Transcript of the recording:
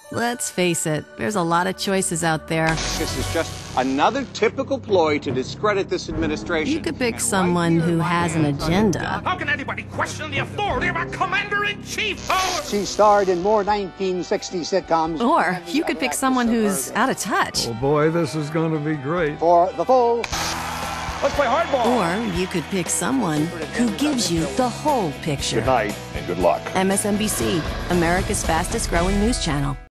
Let's face it, there's a lot of choices out there. This is just another typical ploy to discredit this administration. You could pick someone who has an agenda. How can anybody question the authority of a commander-in-chief? She starred in more 1960 sitcoms. Or you could pick someone who's out of touch. Oh boy, this is going to be great. For the full... Let's play hardball. Or you could pick someone who gives you the whole picture. Good night and good luck. MSNBC, America's fastest growing news channel.